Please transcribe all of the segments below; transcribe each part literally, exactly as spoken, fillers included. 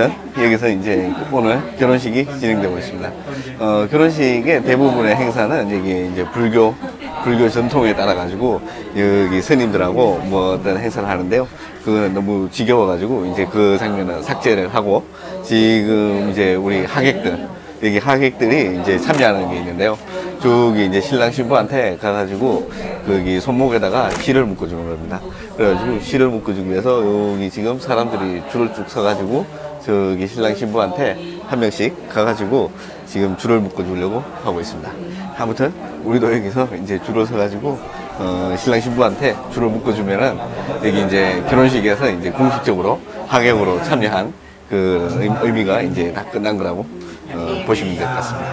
아무튼 여기서 이제 오늘 결혼식이 진행되고 있습니다. 어, 결혼식의 대부분의 행사는 여기 이제 불교 불교 전통에 따라 가지고 여기 스님들하고 뭐 어떤 행사를 하는데요. 그거는 너무 지겨워가지고 이제 그 장면은 삭제를 하고 지금 이제 우리 하객들 여기 하객들이 이제 참여하는 게 있는데요. 저기 이제 신랑 신부한테 가가지고 거기 손목에다가 실을 묶어주는 겁니다. 그래가지고 실을 묶어주기 위해서 여기 지금 사람들이 줄을 쭉 서가지고 저기 신랑 신부한테 한 명씩 가가지고 지금 줄을 묶어주려고 하고 있습니다. 아무튼 우리도 여기서 이제 줄을 서가지고 어, 신랑 신부한테 줄을 묶어주면은 여기 이제 결혼식에서 이제 공식적으로 하객으로 참여한 그 의미가 이제 다 끝난 거라고 어, 보시면 될 것 같습니다.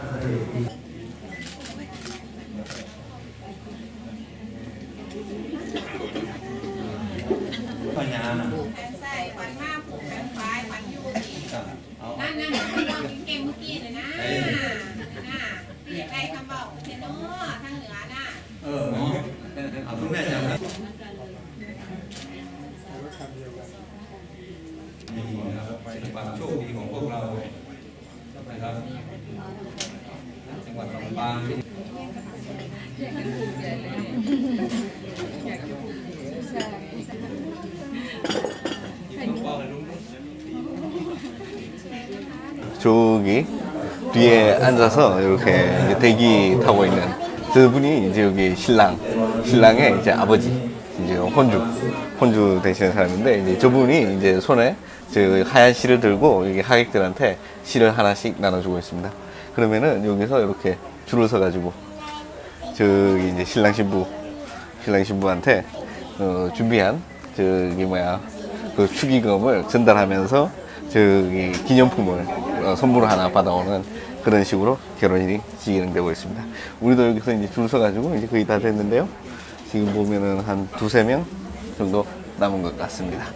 저기 뒤에 앉아서 이렇게 대기 타고 있는 저분이 이제 여기 신랑, 신랑의 이제 아버지, 이제 혼주, 혼주 되시는 사람인데, 이제 저분이 이제 손에 저 하얀 실을 들고 여기 하객들한테 실을 하나씩 나눠주고 있습니다. 그러면은 여기서 이렇게 줄을 서가지고 저기 이제 신랑 신부, 신랑 신부한테 어, 준비한 저기 뭐야 그 축의금을 전달하면서 저기 기념품을 어, 선물을 하나 받아오는 그런 식으로 결혼이 진행되고 있습니다. 우리도 여기서 이제 줄 서가지고 이제 거의 다 됐는데요. 지금 보면은 한 두세 명 정도 남은 것 같습니다.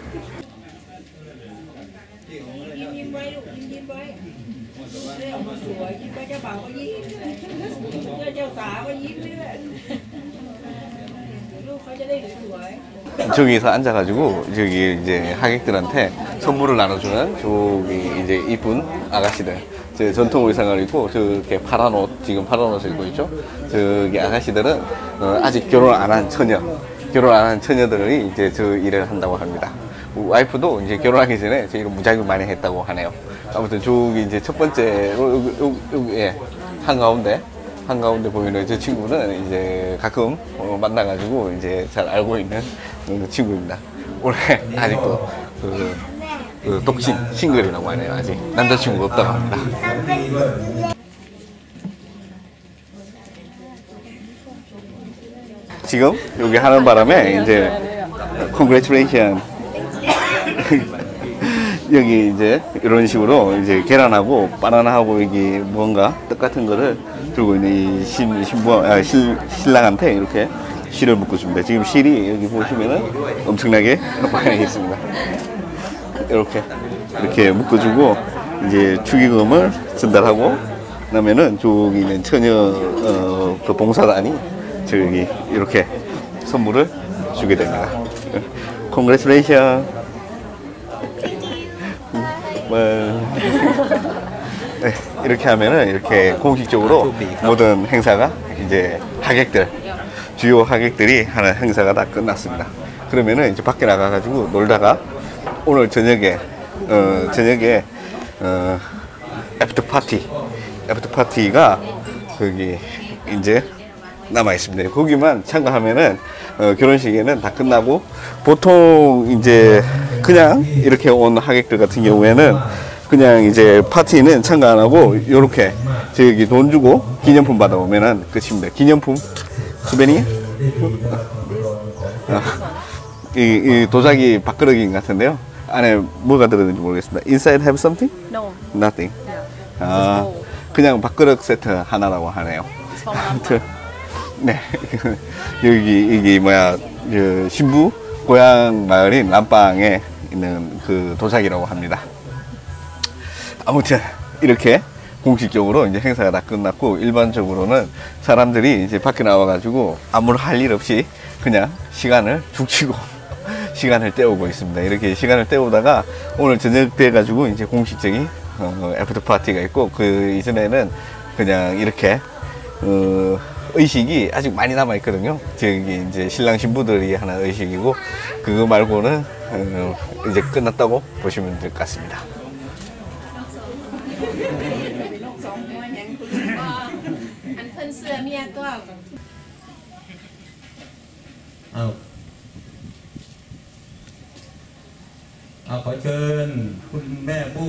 저기서 앉아가지고 저기 이제 하객들한테 선물을 나눠주는 저기 이제 이쁜 아가씨들, 저 전통 의상을 입고 저렇게 파란 옷, 지금 파란 옷을 입고 있죠. 저기 아가씨들은 어, 아직 결혼 안 한 처녀, 결혼 안 한 처녀들이 이제 저 일을 한다고 합니다. 와이프도 이제 결혼하기 전에 저 일을 무지하게 많이 했다고 하네요. 아무튼 저기 이제 첫 번째 여기, 여기, 여기 예, 한가운데 한가운데 보이는 저 친구는 이제 가끔 어, 만나가지고 이제 잘 알고 있는 그 친구입니다. 올해 아직도 그, 그 독신 싱글이라고 하네요. 아직 남자친구가 없다고 합니다. 지금 여기 하는 바람에 이제 congratulation 여기 이제 이런 식으로 이제 계란하고 바나나하고 여기 뭔가 떡 같은 거를 들고 있는 이 신, 신부, 아, 신, 신랑한테 이렇게 실을 묶어줍니다. 지금 실이 여기 보시면은 엄청나게 많이 있습니다. 이렇게 이렇게 묶어주고 이제 축의금을 전달하고 나면은 저기 있는 처녀 어, 그 봉사단이 저기 이렇게 선물을 주게 됩니다. Congratulations. 네, 이렇게 하면은 이렇게 공식적으로 모든 행사가 이제 하객들, 주요 하객들이 하는 행사가 다 끝났습니다. 그러면은 이제 밖에 나가가지고 놀다가 오늘 저녁에 어, 저녁에 어, 애프터 파티, 애프터 파티가 거기 이제 남아 있습니다. 거기만 참가하면은 어, 결혼식에는 다 끝나고, 보통 이제 그냥 이렇게 온 하객들 같은 경우에는 그냥 이제 파티는 참가 안 하고 요렇게 저기 돈 주고 기념품 받아오면은 끝입니다. 기념품 수베니 아, 이, 이 도자기 밥그릇인 같은데요. 안에 뭐가 들었는지 모르겠습니다. Inside have something? No. Nothing. 아, 그냥 밥그릇 세트 하나라고 하네요. 아무튼 네, 여기 이게 뭐야 그 신부 고향 마을인 람빵에 있는 그 도자기라고 합니다. 아무튼 이렇게 공식적으로 이제 행사가 다 끝났고, 일반적으로는 사람들이 이제 밖에 나와가지고 아무런 할 일 없이 그냥 시간을 죽치고 시간을 때우고 있습니다. 이렇게 시간을 때우다가 오늘 저녁 돼 가지고 이제 공식적인 어, 애프터 파티가 있고, 그 이전에는 그냥 이렇게 어, 의식이 아직 많이 남아 있거든요. 저기 이제 신랑 신부들이 하는 의식이고, 그거 말고는 어, 이제 끝났다고 보시면 될 것 같습니다. เอาเอาขอเชิญคุณแม่ผู้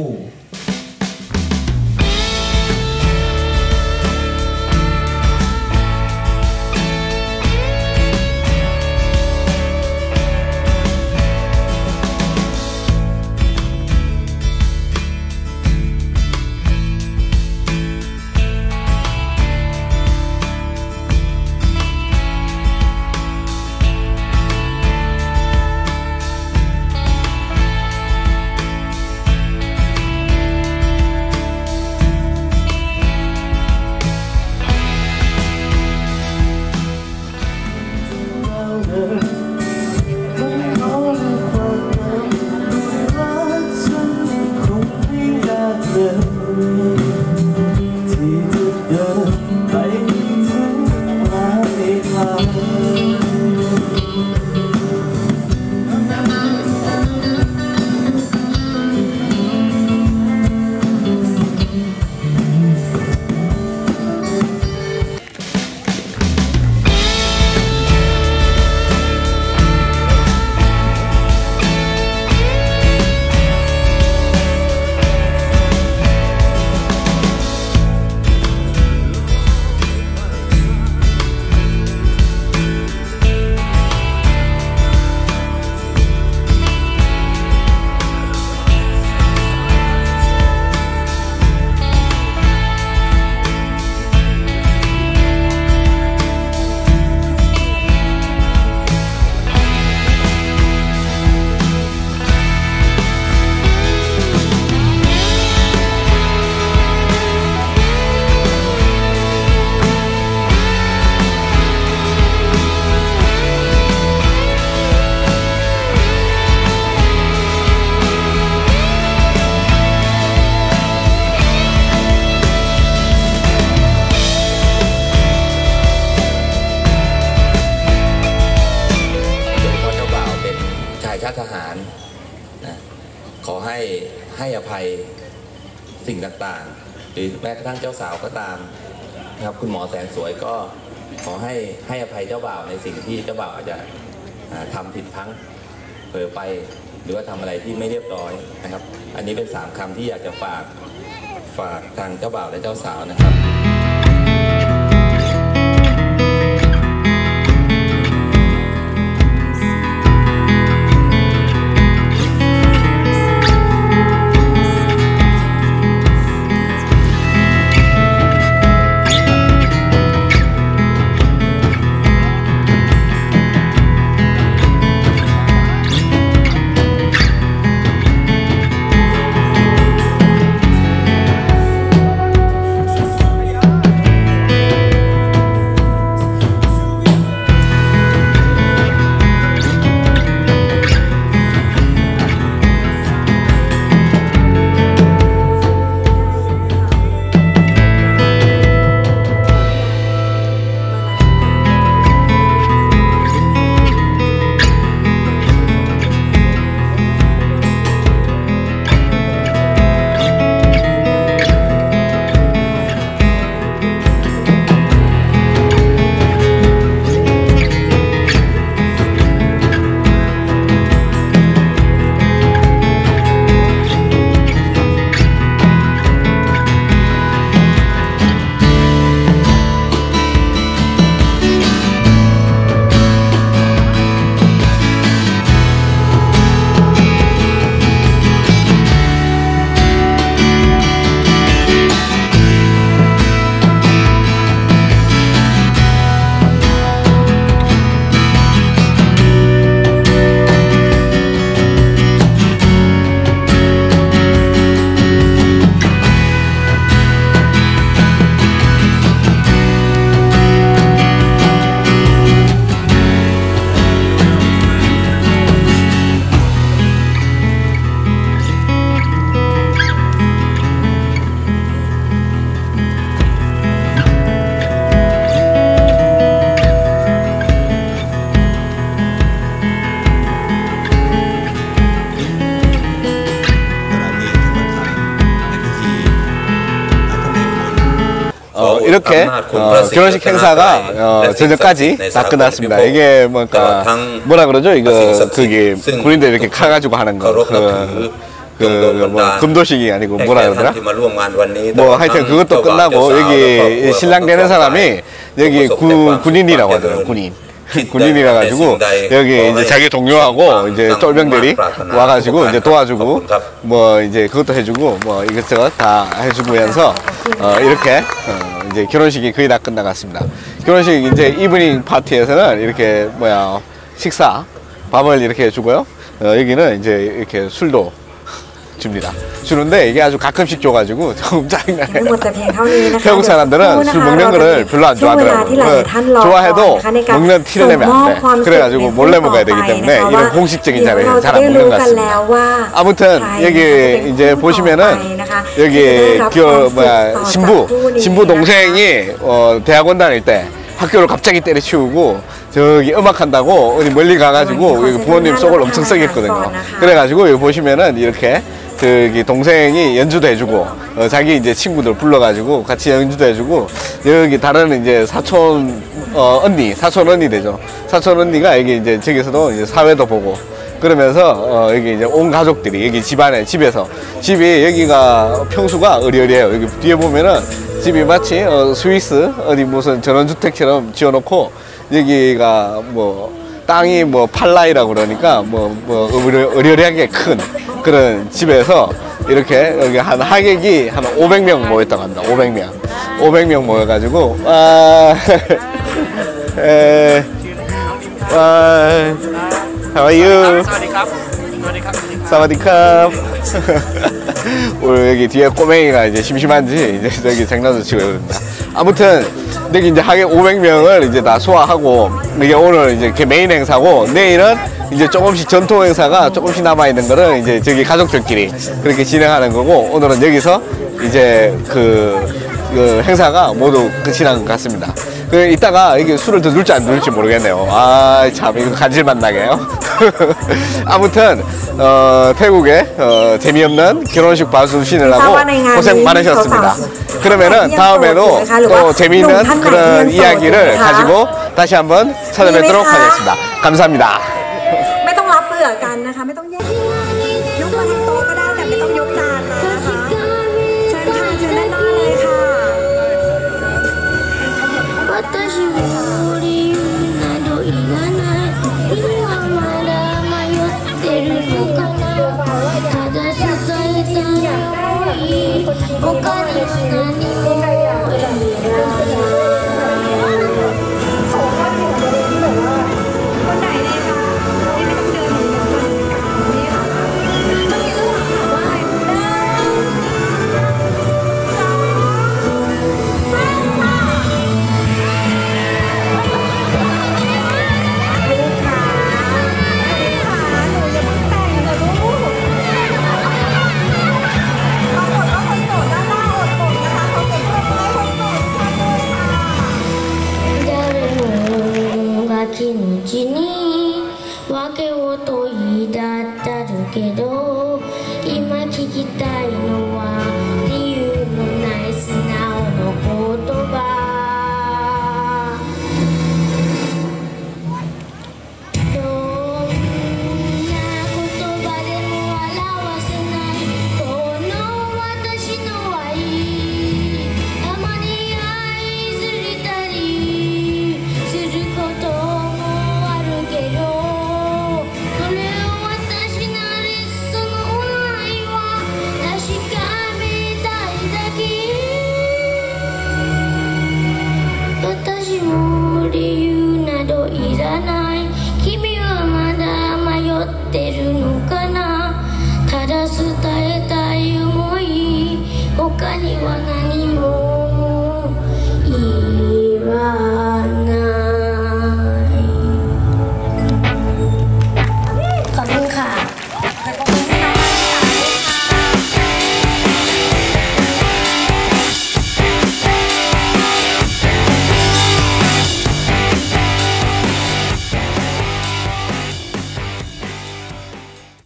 ชาติทหารนะขอให้ให้อภัยสิ่งต่างๆหรือแม้กระทั่งเจ้าสาวก็ตามนะครับคุณหมอแสนสวยก็ขอให้ให้อภัยเจ้าบ่าวในสิ่งที่เจ้าบ่าวอาจจะทำผิดพลั้งเผลอไปหรือว่าทำอะไรที่ไม่เรียบร้อยนะครับอันนี้เป็นสามคำที่อยากจะฝากฝากทางเจ้าบ่าวและเจ้าสาวนะครับ 이렇게 어, 결혼식 행사가 어, 저녁까지 다 끝났습니다. 이게 뭔가 뭐라 그러죠? 이거 그게 군인들 이렇게 가가지고 하는 거. 그, 그, 뭐, 금도식이 아니고 뭐라 그러더라? 뭐, 하여튼 그것도 끝나고, 여기 신랑 되는 사람이, 여기 구, 군인이라고 하더라고요, 군인. 군인이라 가지고, 여기 이제 자기 동료하고, 이제 쫄병들이 와가지고, 이제 도와주고, 뭐, 이제 그것도 해주고, 뭐, 이것저것 다 해주면서, 어, 이렇게, 어, 이제 결혼식이 거의 다 끝나갔습니다. 결혼식 이제 이브닝 파티에서는 이렇게, 뭐야, 식사, 밥을 이렇게 주고요. 어, 여기는 이제 이렇게 술도 줍니다. 주는데 이게 아주 가끔씩 줘가지고 좀 짜증나요. 태국 사람들은 술 먹는 거를 별로 안 좋아하더라고요. 좋아해도 먹는 티를 내면 안 돼. 그래가지고 몰래 먹어야 되기 때문에 이런 공식적인 자리에서 잘 안 먹는 것 같습니다. 아무튼 여기 이제 보시면은 여기 그 뭐야 신부 신부 동생이 어, 대학원 다닐 때 학교를 갑자기 때려치우고 저기 음악한다고 어디 멀리 가가지고 여기 부모님 속을 엄청 썩였거든요. 그래가지고 여기 보시면은 이렇게 저기 동생이 연주도 해주고 어, 자기 이제 친구들 불러가지고 같이 연주도 해주고 여기 다른 이제 사촌 어, 언니 사촌 언니 되죠. 사촌 언니가 여기 이제 저기서도 이제 사회도 보고 그러면서 어, 여기 이제 온 가족들이 여기 집안에 집에서 집이 여기가 평수가 어리어리해요. 여기 뒤에 보면은 집이 마치 어, 스위스 어디 무슨 전원주택처럼 지어놓고 여기가 뭐 땅이 뭐 팔라이라고 그러니까 뭐, 뭐 어리어리하게 큰 그런 집에서 이렇게 여기 한 하객이 한 오백 명 모였다고 합니다. 오백 명. 오백 명 모여가지고, 아, 에, 아, how are you? 사와디캅. 오늘 여기 뒤에 꼬맹이가 이제 심심한지 이제 저기 장난도 치고 이럽니다. 아무튼 여기 이제 하객 오백 명을 이제 다 소화하고 이게 오늘 이제 이렇게 메인 행사고 내일은 이제 조금씩 전통 행사가 조금씩 남아 있는 거를 이제 저기 가족들끼리 그렇게 진행하는 거고 오늘은 여기서 이제 그, 그 행사가 모두 끝이 난 것 같습니다. 그 이따가 이게 술을 더 넣을지 안 넣을지 모르겠네요. 아 참 이거 간질만 나게요. 아무튼 어, 태국의 어, 재미없는 결혼식 봐주시느라고 고생 많으셨습니다. 그러면은 다음에도 또 재미있는 그런 이야기를 가지고 다시 한번 찾아뵙도록 하겠습니다. 감사합니다. ไม่ต้องรับเผื่อกันนะคะไม่ต้องแยกยกมาทั้งโต๊ะก็ได้แต่ไม่ต้องยกจานมานะคะเชิญค่ะเชิญด้านหน้าเลยค่ะ私も理由などいらない今まだ迷ってるのかなただ伝えたい他には何も